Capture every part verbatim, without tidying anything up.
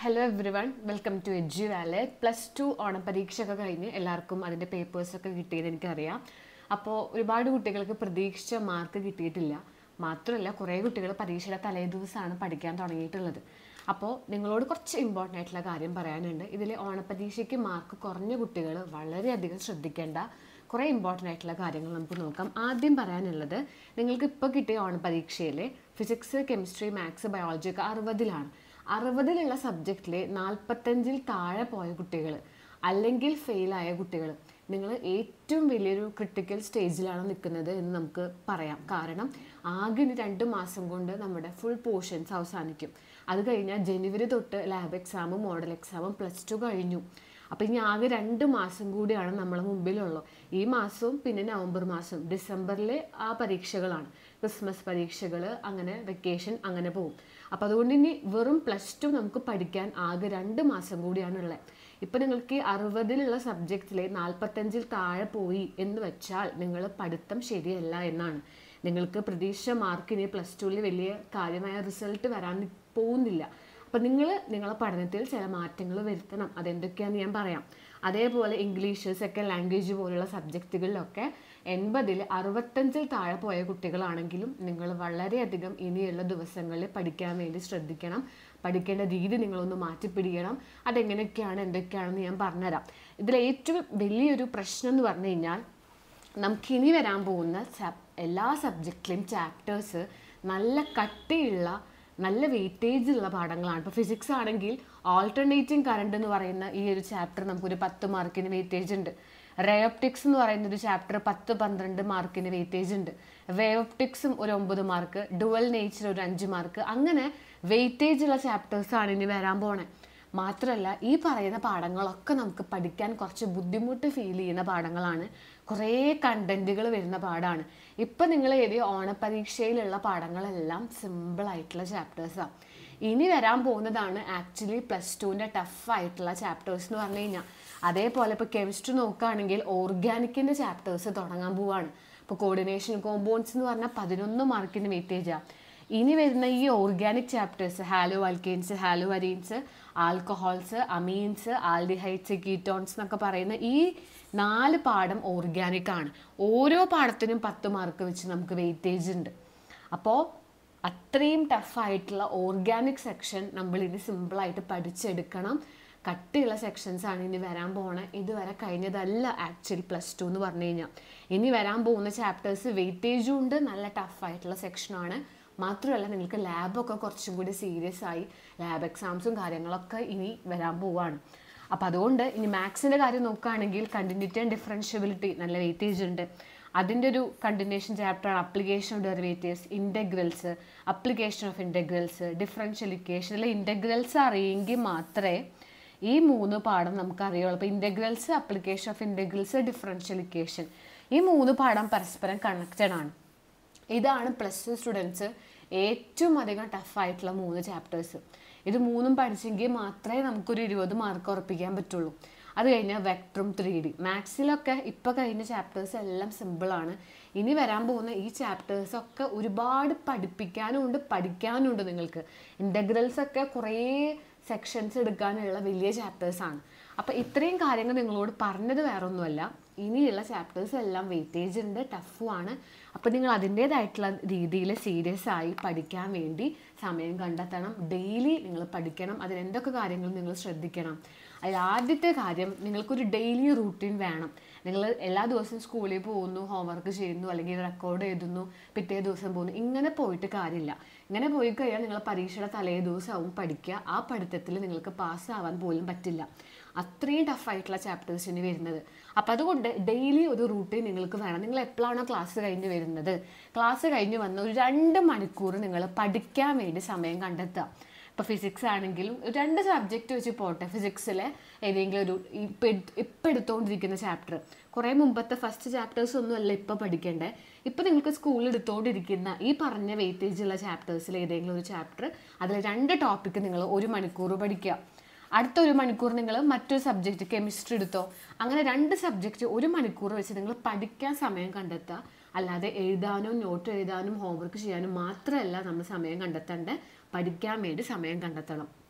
Hello everyone, welcome to Edu Wallet. Plus two ഓണപരീക്ഷയൊക്കെ കഴിഞ്ഞ് എല്ലാവർക്കും അതിൻ്റെ പേപ്പേഴ്സൊക്കെ കിട്ടിയത് എനിക്കറിയാം. അപ്പോൾ ഒരുപാട് കുട്ടികൾക്ക് പ്രതീക്ഷിച്ച മാർക്ക് കിട്ടിയിട്ടില്ല. മാത്രമല്ല, കുറേ കുട്ടികൾ പരീക്ഷയുടെ തലേ ദിവസമാണ് പഠിക്കാൻ തുടങ്ങിയിട്ടുള്ളത്. അപ്പോൾ നിങ്ങളോട് കുറച്ച് ഇമ്പോർട്ടൻ്റ് ആയിട്ടുള്ള കാര്യം പറയാനുണ്ട്. ഇതിൽ ഓണപരീക്ഷയ്ക്ക് മാർക്ക് കുറഞ്ഞ കുട്ടികൾ വളരെയധികം ശ്രദ്ധിക്കേണ്ട കുറേ ഇമ്പോർട്ടൻ്റ് ആയിട്ടുള്ള കാര്യങ്ങൾ നമുക്ക് നോക്കാം. ആദ്യം പറയാനുള്ളത്, നിങ്ങൾക്ക് ഇപ്പോൾ കിട്ടിയ ഓണപരീക്ഷയിൽ ഫിസിക്സ്, കെമിസ്ട്രി, മാത്സ്, ബയോളജി ഒക്കെ അറുപതിലാണ്. അറുപതിലുള്ള സബ്ജക്റ്റിലെ നാൽപ്പത്തഞ്ചിൽ താഴെ പോയ കുട്ടികൾ അല്ലെങ്കിൽ ഫെയിലായ കുട്ടികൾ, നിങ്ങൾ ഏറ്റവും വലിയൊരു ക്രിട്ടിക്കൽ സ്റ്റേജിലാണ് നിൽക്കുന്നത് എന്ന് നമുക്ക് പറയാം. കാരണം ആകെ ഇനി രണ്ട് മാസം കൊണ്ട് നമ്മുടെ ഫുൾ പോർഷൻസ് അവസാനിക്കും. അത് കഴിഞ്ഞാൽ ജനുവരി തൊട്ട് ലാബ് എക്സാമും മോഡൽ എക്സാമും പ്ലസ് ടു കഴിഞ്ഞു. അപ്പോൾ ഇനി ആകെ രണ്ട് മാസം കൂടിയാണ് നമ്മളെ മുമ്പിലുള്ളൂ. ഈ മാസവും പിന്നെ നവംബർ മാസം, ഡിസംബറിൽ ആ പരീക്ഷകളാണ്, ക്രിസ്മസ് പരീക്ഷകൾ, അങ്ങനെ വെക്കേഷൻ അങ്ങനെ പോകും. അപ്പോൾ അതുകൊണ്ട് ഇനി വെറും പ്ലസ് ടു നമുക്ക് പഠിക്കാൻ ആകെ രണ്ട് മാസം കൂടിയാണുള്ളത്. ഇപ്പം നിങ്ങൾക്ക് അറുപതിലുള്ള സബ്ജക്റ്റിലെ നാൽപ്പത്തഞ്ചിൽ താഴെ പോയി എന്ന് വെച്ചാൽ നിങ്ങൾ പഠിത്തം ശരിയല്ല എന്നാണ്. നിങ്ങൾക്ക് പ്രതീക്ഷിച്ച മാർക്കിന് പ്ലസ് ടുവിൽ വലിയ കാര്യമായ റിസൾട്ട് വരാൻ പോകുന്നില്ല. അപ്പം നിങ്ങൾ നിങ്ങളെ പഠനത്തിൽ ചില മാറ്റങ്ങൾ വരുത്തണം. അതെന്തൊക്കെയാണെന്ന് ഞാൻ പറയാം. അതേപോലെ ഇംഗ്ലീഷ്, സെക്കൻഡ് ലാംഗ്വേജ് പോലുള്ള സബ്ജക്റ്റുകളിലൊക്കെ എൺപതിൽ അറുപത്തഞ്ചിൽ താഴെ പോയ കുട്ടികളാണെങ്കിലും നിങ്ങൾ വളരെയധികം ഇനിയുള്ള ദിവസങ്ങളിൽ പഠിക്കാൻ വേണ്ടി ശ്രദ്ധിക്കണം. പഠിക്കേണ്ട രീതി നിങ്ങളൊന്ന് മാറ്റിപ്പിടിക്കണം. അതെങ്ങനെയൊക്കെയാണ് എന്തൊക്കെയാണെന്ന് ഞാൻ പറഞ്ഞുതരാം. ഇതിൽ ഏറ്റവും വലിയൊരു പ്രശ്നം എന്ന് പറഞ്ഞു കഴിഞ്ഞാൽ, നമുക്കിനി വരാൻ പോകുന്ന എല്ലാ സബ്ജക്റ്റിലെയും ചാപ്റ്റേഴ്സ് നല്ല കട്ടിയുള്ള നല്ല വെയിറ്റേജ് ഉള്ള പാഠങ്ങളാണ്. ഇപ്പോൾ ഫിസിക്സ് ആണെങ്കിൽ ആൾട്ടർനേറ്റിംഗ് കറണ്ട് എന്ന് പറയുന്ന ഈ ഒരു ചാപ്റ്റർ നമുക്കൊരു പത്ത് മാർക്കിന് വെയിറ്റേജ് ഉണ്ട്. റേ ഓപ്റ്റിക്സ് എന്ന് പറയുന്ന ഒരു ചാപ്റ്റർ പത്ത് പന്ത്രണ്ട് മാർക്കിന് വെയിറ്റേജ് ഉണ്ട്. വേവ് ഓപ്റ്റിക്സും ഒരു ഒമ്പത് മാർക്ക്, ഡുവൽ നേച്ചർ ഒരു അഞ്ച് മാർക്ക്, അങ്ങനെ വെയിറ്റേജ് ഉള്ള ചാപ്റ്റേഴ്സാണ് ഇനി വരാൻ പോണേ. മാത്രമല്ല, ഈ പറയുന്ന പാഠങ്ങളൊക്കെ നമുക്ക് പഠിക്കാൻ കുറച്ച് ബുദ്ധിമുട്ട് ഫീൽ ചെയ്യുന്ന പാഠങ്ങളാണ്. കുറേ കണ്ടന്റുകൾ വരുന്ന പാഠമാണ്. ഇപ്പം നിങ്ങൾ എഴുതിയ ഓണപരീക്ഷയിലുള്ള പാഠങ്ങളെല്ലാം സിമ്പിളായിട്ടുള്ള ചാപ്റ്റേഴ്സാണ്. ഇനി വരാൻ പോകുന്നതാണ് ആക്ച്വലി പ്ലസ് ടുവിൻ്റെ ടഫായിട്ടുള്ള ചാപ്റ്റേഴ്സ് എന്ന് പറഞ്ഞു കഴിഞ്ഞാൽ. അതേപോലെ ഇപ്പോൾ കെമിസ്ട്രി നോക്കുകയാണെങ്കിൽ ഓർഗാനിക്കിൻ്റെ ചാപ്റ്റേഴ്സ് തുടങ്ങാൻ പോവാണ്. ഇപ്പോൾ കോർഡിനേഷൻ കോമ്പൗണ്ട്സ് എന്ന് പറഞ്ഞാൽ പതിനൊന്ന് മാർക്കിന് വെയിറ്റേജാണ്. ഇനി വരുന്ന ഈ organic chapters, halo alkanes, halo arenes, alcohols, amines, aldehydes, ketones എന്നൊക്കെ പറയുന്ന ഈ നാല് പാഠം ഓർഗാനിക് ആണ്. ഓരോ പാഠത്തിനും പത്ത് മാർക്ക് വെച്ച് നമുക്ക് വെയിറ്റേജ് ഉണ്ട്. അപ്പോൾ അത്രയും ടഫായിട്ടുള്ള ഓർഗാനിക് സെക്ഷൻ നമ്മൾ ഇനി സിമ്പിളായിട്ട് പഠിച്ചെടുക്കണം. കട്ടിയുള്ള സെക്ഷൻസ് ആണ് ഇനി വരാൻ പോണേ. ഇതുവരെ കഴിഞ്ഞതല്ല ആക്ച്വലി പ്ലസ് ടു എന്ന് പറഞ്ഞു കഴിഞ്ഞാൽ. ഇനി വരാൻ പോകുന്ന ചാപ്റ്റേഴ്സ് വെയിറ്റേജും ഉണ്ട്, നല്ല ടഫായിട്ടുള്ള സെക്ഷനാണ്. മാത്രമല്ല, നിങ്ങൾക്ക് ലാബൊക്കെ കുറച്ചും കൂടി സീരിയസ് ആയി ലാബ് എക്സാംസും കാര്യങ്ങളൊക്കെ ഇനി വരാൻ പോവുകയാണ്. അപ്പോൾ അതുകൊണ്ട് ഇനി മാത്സിൻ്റെ കാര്യം നോക്കുകയാണെങ്കിൽ കണ്ടിന്യൂറ്റി ആൻഡ് ഡിഫറൻഷ്യബിലിറ്റി നല്ല വെയിറ്റേജ് ഉണ്ട്. അതിൻ്റെ ഒരു കണ്ടിന്യൂഷൻ ചാപ്റ്ററാണ് application of derivatives, integrals, application of integrals, differential ഇക്വേഷനിലെ ഇൻ്റഗ്രൽസ് അറിയെങ്കിൽ മാത്രമേ ഈ മൂന്ന് പാഠം നമുക്ക് അറിയുള്ളൂ. അപ്പോൾ integrals, application of integrals, differential equation, ഈ മൂന്ന് പാഠം പരസ്പരം കണക്റ്റഡ് ആണ്. ഇതാണ് പ്ലസ് ടു സ്റ്റുഡൻസ് ഏറ്റവും അധികം ടഫായിട്ടുള്ള മൂന്ന് ചാപ്റ്റേഴ്സ്. ഇത് മൂന്നും പഠിച്ചെങ്കിൽ മാത്രമേ നമുക്കൊരു ഇരുപത് മാർക്ക് ഉറപ്പിക്കാൻ പറ്റുള്ളൂ. അത് കഴിഞ്ഞാൽ വെക്ടറും ത്രീ ഡി മാത്സിലൊക്കെ ഇപ്പോൾ കഴിഞ്ഞ ചാപ്റ്റേഴ്സ് എല്ലാം സിമ്പിളാണ്. ഇനി വരാൻ പോകുന്ന ഈ ചാപ്റ്റേഴ്സൊക്കെ ഒരുപാട് പഠിപ്പിക്കാനും ഉണ്ട് പഠിക്കാനും ഉണ്ട്. നിങ്ങൾക്ക് ഇൻ്റഗ്രൽസൊക്കെ കുറേ സെക്ഷൻസ് എടുക്കാനുള്ള വലിയ ചാപ്റ്റേഴ്സാണ്. അപ്പോൾ ഇത്രയും കാര്യങ്ങൾ നിങ്ങളോട് പറഞ്ഞത് വേറെ ഒന്നുമല്ല. ഇനിയുള്ള ചാപ്റ്റേഴ്സ് എല്ലാം വെയിറ്റേജ് ഉണ്ട്, ടഫുമാണ്. അപ്പോൾ നിങ്ങൾ അതിൻ്റേതായിട്ടുള്ള രീതിയിൽ സീരിയസ് ആയി പഠിക്കാൻ വേണ്ടി സമയം കണ്ടെത്തണം. ഡെയിലി നിങ്ങൾ പഠിക്കണം. അതിനെന്തൊക്കെ കാര്യങ്ങൾ നിങ്ങൾ ശ്രദ്ധിക്കണം. അതിൽ ആദ്യത്തെ കാര്യം, നിങ്ങൾക്കൊരു ഡെയിലി റൂട്ടീൻ വേണം. നിങ്ങൾ എല്ലാ ദിവസവും സ്കൂളിൽ പോകുന്നു, ഹോംവർക്ക് ചെയ്യുന്നു, അല്ലെങ്കിൽ റെക്കോർഡ് എഴുതുന്നു, പിറ്റേ ദിവസം പോകുന്നു, ഇങ്ങനെ പോയിട്ട് കാര്യമില്ല. ഇങ്ങനെ പോയി കഴിഞ്ഞാൽ നിങ്ങൾ പരീക്ഷയുടെ തലേ ദിവസവും പഠിക്കുക. ആ പഠിത്തത്തിൽ നിങ്ങൾക്ക് പാസ്സാവാൻ പോലും പറ്റില്ല. അത്രയും ടഫായിട്ടുള്ള ചാപ്റ്റേഴ്സ് ഇനി വരുന്നത്. അപ്പം അതുകൊണ്ട് ഡെയിലി ഒരു റൂട്ടീൻ നിങ്ങൾക്ക് വേണം. നിങ്ങൾ എപ്പോഴാണോ ക്ലാസ് കഴിഞ്ഞ് വരുന്നത്, ക്ലാസ് കഴിഞ്ഞ് വന്ന ഒരു രണ്ട് മണിക്കൂർ നിങ്ങൾ പഠിക്കാൻ വേണ്ടി സമയം കണ്ടെത്തുക. ഇപ്പോൾ ഫിസിക്സ് ആണെങ്കിലും രണ്ട് സബ്ജക്റ്റ് വെച്ച് പോട്ടെ. ഫിസിക്സിലെ ഏതെങ്കിലും ഒരു ഇപ്പം ഇപ്പം എടുത്തുകൊണ്ടിരിക്കുന്ന ചാപ്റ്റർ, കുറേ മുമ്പത്തെ ഫസ്റ്റ് ചാപ്റ്റേഴ്സ് ഒന്നും അല്ല ഇപ്പോൾ പഠിക്കേണ്ടത്. ഇപ്പം നിങ്ങൾക്ക് സ്കൂളിൽ എടുത്തുകൊണ്ടിരിക്കുന്ന ഈ പറഞ്ഞ വെയിറ്റേജുള്ള ചാപ്റ്റേഴ്സിൽ ഏതെങ്കിലും ഒരു ചാപ്റ്റർ, അതിൽ രണ്ട് ടോപ്പിക്ക് നിങ്ങൾ ഒരു മണിക്കൂർ പഠിക്കുക. അടുത്തൊരു മണിക്കൂർ നിങ്ങൾ മറ്റൊരു സബ്ജക്റ്റ്, കെമിസ്ട്രി എടുത്തോ. അങ്ങനെ രണ്ട് സബ്ജക്റ്റ് ഒരു മണിക്കൂർ വെച്ച് നിങ്ങൾ പഠിക്കാൻ സമയം കണ്ടെത്തുക. അല്ലാതെ എഴുതാനും നോട്ട് എഴുതാനും ഹോംവർക്ക് ചെയ്യാനും മാത്രമല്ല നമ്മൾ സമയം കണ്ടെത്തേണ്ടത്, പഠിക്കാൻ വേണ്ടി സമയം കണ്ടെത്തണം.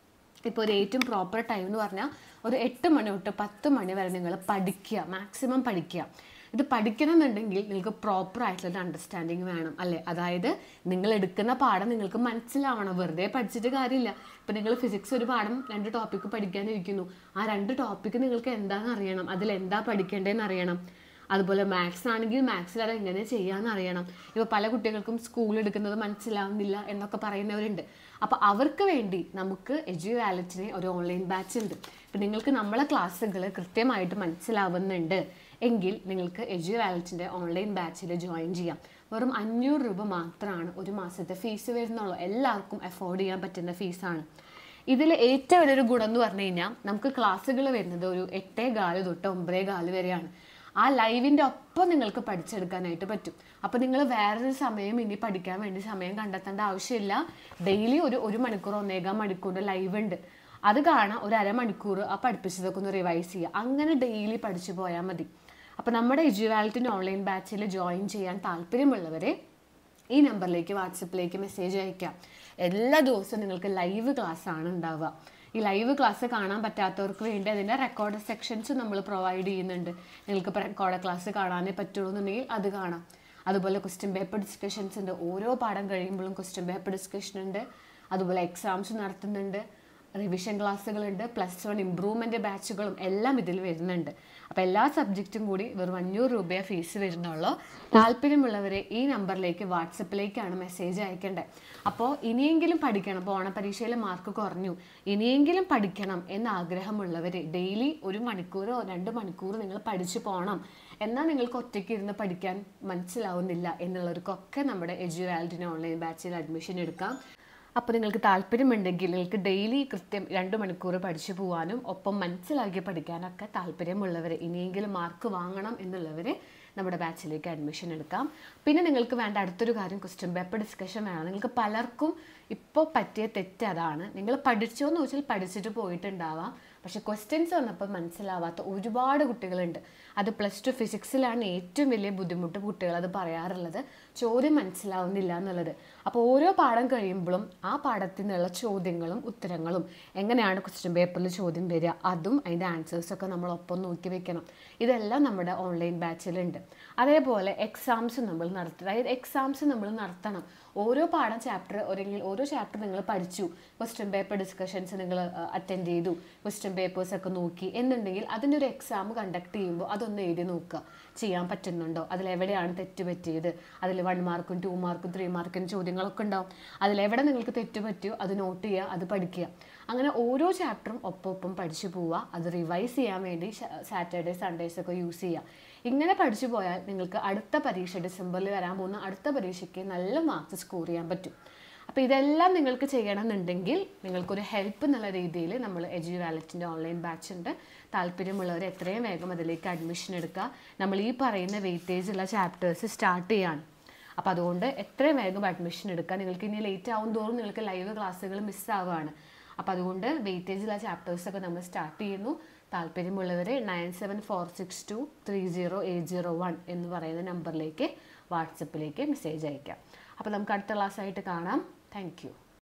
ഇപ്പോൾ ഒരു ഏറ്റവും പ്രോപ്പർ ടൈം എന്ന് പറഞ്ഞാൽ ഒരു എട്ട് മണി തൊട്ട് പത്ത് മണി വരെ നിങ്ങൾ പഠിക്കുക, മാക്സിമം പഠിക്കുക. ഇത് പഠിക്കണമെന്നുണ്ടെങ്കിൽ നിങ്ങൾക്ക് പ്രോപ്പർ ആയിട്ടുള്ളൊരു അണ്ടർസ്റ്റാൻഡിങ് വേണം അല്ലേ. അതായത് നിങ്ങൾ എടുക്കുന്ന പാഠം നിങ്ങൾക്ക് മനസ്സിലാവണം, വെറുതെ പഠിച്ചിട്ട് കാര്യമില്ല. ഇപ്പം നിങ്ങൾ ഫിസിക്സ് ഒരു പാഠം രണ്ട് ടോപ്പിക്ക് പഠിക്കാനിരിക്കുന്നു, ആ രണ്ട് ടോപ്പിക്ക് നിങ്ങൾക്ക് എന്താണെന്ന് അറിയണം, അതിലെന്താ പഠിക്കേണ്ടതെന്ന് അറിയണം. അതുപോലെ മാത്സ് ആണെങ്കിൽ മാത്സിൽ അത് എങ്ങനെ ചെയ്യാമെന്ന് അറിയണം. ഇപ്പോൾ പല കുട്ടികൾക്കും സ്കൂൾ എടുക്കുന്നത് മനസ്സിലാവുന്നില്ല എന്നൊക്കെ പറയുന്നവരുണ്ട്. അപ്പോൾ അവർക്ക് വേണ്ടി നമുക്ക് എഡ്യു വാലറ്റിന് ഒരു ഓൺലൈൻ ബാച്ച് ഉണ്ട്. ഇപ്പം നിങ്ങൾക്ക് നമ്മളെ ക്ലാസ്സുകൾ കൃത്യമായിട്ട് മനസ്സിലാവുന്നുണ്ട് എങ്കിൽ നിങ്ങൾക്ക് എഡ്യു വാലറ്റിൻ്റെ ഓൺലൈൻ ബാച്ചിൽ ജോയിൻ ചെയ്യാം. വെറും അഞ്ഞൂറ് രൂപ മാത്രമാണ് ഒരു മാസത്തെ ഫീസ് വരുന്നുള്ളൂ. എല്ലാവർക്കും അഫോർഡ് ചെയ്യാൻ പറ്റുന്ന ഫീസാണ്. ഇതിൽ ഏറ്റവും വലിയൊരു ഗുണം എന്ന് പറഞ്ഞു കഴിഞ്ഞാൽ നമുക്ക് ക്ലാസ്സുകൾ വരുന്നത് ഒരു എട്ടേ കാല് തൊട്ട് ഒമ്പതേ കാല് വരെയാണ്. ആ ലൈവിൻ്റെ ഒപ്പം നിങ്ങൾക്ക് പഠിച്ചെടുക്കാനായിട്ട് പറ്റും. അപ്പോൾ നിങ്ങൾ വേറൊരു സമയം ഇനി പഠിക്കാൻ വേണ്ടി സമയം കണ്ടെത്തേണ്ട ആവശ്യമില്ല. ഡെയിലി ഒരു ഒരു മണിക്കൂർ ഒന്നേകാൽ മണിക്കൂറിൻ്റെ ലൈവ് ഉണ്ട്, അത് കാണാം. ഒരു അരമണിക്കൂർ ആ പഠിപ്പിച്ചതൊക്കെ ഒന്ന് റിവൈസ് ചെയ്യുക. അങ്ങനെ ഡെയിലി പഠിച്ചു പോയാൽ മതി. അപ്പോൾ നമ്മുടെ എഡ്യു വാലറ്റിൻ്റെ ഓൺലൈൻ ബാച്ചിൽ ജോയിൻ ചെയ്യാൻ താല്പര്യമുള്ളവരെ ഈ നമ്പറിലേക്ക് വാട്സപ്പിലേക്ക് മെസ്സേജ് അയക്കാം. എല്ലാ ദിവസവും നിങ്ങൾക്ക് ലൈവ് ക്ലാസ് ആണ് ഉണ്ടാവുക. ഈ ലൈവ് ക്ലാസ് കാണാൻ പറ്റാത്തവർക്ക് വേണ്ടി അതിൻ്റെ റെക്കോർഡ് സെക്ഷൻസ് നമ്മൾ പ്രൊവൈഡ് ചെയ്യുന്നുണ്ട്. നിങ്ങൾക്ക് ഇപ്പോൾ റെക്കോർഡ് ക്ലാസ് കാണാനേ പറ്റുള്ളൂ എന്നുണ്ടെങ്കിൽ അത് കാണാം. അതുപോലെ ക്വസ്റ്റ്യൻ പേപ്പർ ഡിസ്കഷൻസ് ഉണ്ട്. ഓരോ പാഠം കഴിയുമ്പോഴും ക്വസ്റ്റ്യൻ പേപ്പർ ഡിസ്കഷൻ ഉണ്ട്. അതുപോലെ എക്സാംസ് നടത്തുന്നുണ്ട്, റിവിഷൻ ക്ലാസ്സുകളുണ്ട്, പ്ലസ് വൺ ഇമ്പ്രൂവ്മെൻറ്റ് ബാച്ചുകളും എല്ലാം ഇതിൽ വരുന്നുണ്ട്. അപ്പോൾ എല്ലാ സബ്ജക്റ്റും കൂടി വെറും അഞ്ഞൂറ് രൂപയെ ഫീസ് വരുന്നുള്ളൂ. താല്പര്യമുള്ളവരെ ഈ നമ്പറിലേക്ക് വാട്സപ്പിലേക്കാണ് മെസ്സേജ് അയക്കേണ്ടത്. അപ്പോൾ ഇനിയെങ്കിലും പഠിക്കണം, ഇപ്പോൾ ഓണപരീക്ഷയിൽ മാർക്ക് കുറഞ്ഞു, ഇനിയെങ്കിലും പഠിക്കണം എന്ന ആഗ്രഹമുള്ളവർ ഡെയിലി ഒരു മണിക്കൂറോ രണ്ട് മണിക്കൂർ നിങ്ങൾ പഠിച്ചു പോകണം. എന്നാൽ നിങ്ങൾക്ക് ഒറ്റയ്ക്ക് ഇരുന്ന് പഠിക്കാൻ മനസ്സിലാവുന്നില്ല എന്നുള്ളവർക്കൊക്കെ നമ്മുടെ എഡ്യു വാലറ്റിൻ്റെ ഓൺലൈൻ ബാച്ചിൽ അഡ്മിഷൻ എടുക്കാം. അപ്പോൾ നിങ്ങൾക്ക് താല്പര്യമുണ്ടെങ്കിൽ നിങ്ങൾക്ക് ഡെയിലി കൃത്യം രണ്ട് മണിക്കൂർ പഠിച്ചു പോകാനും ഒപ്പം മനസ്സിലാക്കി പഠിക്കാനൊക്കെ താല്പര്യമുള്ളവർ, ഇനിയെങ്കിലും മാർക്ക് വാങ്ങണം എന്നുള്ളവർ നമ്മുടെ ബാച്ചിലേക്ക് അഡ്മിഷൻ എടുക്കാം. പിന്നെ നിങ്ങൾക്ക് വേണ്ട അടുത്തൊരു കാര്യം ക്വസ്റ്റ്യൻ പേപ്പർ ഡിസ്കഷൻ വേണം. നിങ്ങൾക്ക് പലർക്കും ഇപ്പോൾ പറ്റിയ തെറ്റ് അതാണ്. നിങ്ങൾ പഠിച്ചോ എന്ന് ചോദിച്ചാൽ പഠിച്ചിട്ട് പോയിട്ടുണ്ടാവാം, പക്ഷെ ക്വസ്റ്റ്യൻസ് വന്നപ്പോൾ മനസ്സിലാവാത്ത ഒരുപാട് കുട്ടികളുണ്ട്. അത് പ്ലസ് ടു ഫിസിക്സിലാണ് ഏറ്റവും വലിയ ബുദ്ധിമുട്ട് കുട്ടികൾ അത് പറയാറുള്ളത്, ചോദ്യം മനസ്സിലാവുന്നില്ല എന്നുള്ളത്. അപ്പോൾ ഓരോ പാഠം കഴിയുമ്പോഴും ആ പാഠത്തിൽ നിന്നുള്ള ചോദ്യങ്ങളും ഉത്തരങ്ങളും എങ്ങനെയാണ് ക്വസ്റ്റ്യൻ പേപ്പറിൽ ചോദ്യം വരിക, അതും അതിൻ്റെ ആൻസേഴ്സൊക്കെ നമ്മൾ ഒപ്പം നോക്കി വെക്കണം. ഇതെല്ലാം നമ്മുടെ ഓൺലൈൻ ബാച്ചിലുണ്ട്. അതേപോലെ എക്സാംസ് നമ്മൾ നടത്തുക, അതായത് എക്സാംസ് നമ്മൾ നടത്തണം. ഓരോ പാഠം ചാപ്റ്റർ അല്ലെങ്കിൽ ഓരോ ചാപ്റ്റർ നിങ്ങൾ പഠിച്ചു, ക്വസ്റ്റ്യൻ പേപ്പർ ഡിസ്കഷൻസ് നിങ്ങൾ അറ്റൻഡ് ചെയ്തു, ക്വസ്റ്റ്യൻ പേപ്പേഴ്സൊക്കെ നോക്കി എന്നുണ്ടെങ്കിൽ അതിൻ്റെ ഒരു എക്സാം കണ്ടക്ട് ചെയ്യുമ്പോൾ അതൊന്ന് എഴുതി നോക്കുക, ചെയ്യാൻ പറ്റുന്നുണ്ടോ, അതിലെവിടെയാണ് തെറ്റ് പറ്റിയത്. അതിൽ വൺ മാർക്കും ടു മാർക്കും ത്രീ മാർക്കും ചോദ്യങ്ങളൊക്കെ ഉണ്ടാവും. അതിലെവിടെ നിങ്ങൾക്ക് തെറ്റ് പറ്റിയോ അത് നോട്ട് ചെയ്യുക, അത് പഠിക്കുക. അങ്ങനെ ഓരോ ചാപ്റ്ററും ഒപ്പം ഒപ്പം പഠിച്ചു പോവുക. അത് റിവൈസ് ചെയ്യാൻ വേണ്ടി സാറ്റർഡേ സൺഡേസ് ഒക്കെ യൂസ് ചെയ്യുക. ഇങ്ങനെ പഠിച്ചു പോയാൽ നിങ്ങൾക്ക് അടുത്ത പരീക്ഷ ഡിസംബറിൽ വരാൻ പോകുന്ന അടുത്ത പരീക്ഷയ്ക്ക് നല്ല മാർക്ക് സ്കോർ ചെയ്യാൻ പറ്റും. അപ്പോൾ ഇതെല്ലാം നിങ്ങൾക്ക് ചെയ്യണമെന്നുണ്ടെങ്കിൽ നിങ്ങൾക്കൊരു ഹെൽപ്പ് എന്നുള്ള രീതിയിൽ നമ്മൾ എഡ്യു വാലറ്റിൻ്റെ ഓൺലൈൻ ബാച്ച് ഉണ്ട്. താല്പര്യമുള്ളവർ എത്രയും വേഗം അതിലേക്ക് അഡ്മിഷൻ എടുക്കുക. നമ്മൾ ഈ പറയുന്ന വെയിറ്റേജ് ഉള്ള ചാപ്റ്റേഴ്സ് സ്റ്റാർട്ട് ചെയ്യാണ്. അപ്പോൾ അതുകൊണ്ട് എത്രയും വേഗം അഡ്മിഷൻ എടുക്കുക. നിങ്ങൾക്ക് ഇനി ലേറ്റ് ആവും തോറും നിങ്ങൾക്ക് ലൈവ് ക്ലാസ്സുകൾ മിസ്സാവുകയാണ്. അപ്പോൾ അതുകൊണ്ട് വെയിറ്റേജുള്ള ചാപ്റ്റേഴ്സൊക്കെ നമ്മൾ സ്റ്റാർട്ട് ചെയ്യുന്നു. താല്പര്യമുള്ളവർ nine seven four six two three zero eight zero one എന്ന് പറയുന്ന നമ്പറിലേക്ക് വാട്സപ്പിലേക്ക് മെസ്സേജ് അയക്കാം. അപ്പോൾ നമുക്ക് അടുത്ത ക്ലാസ്സായിട്ട് കാണാം. Thank U.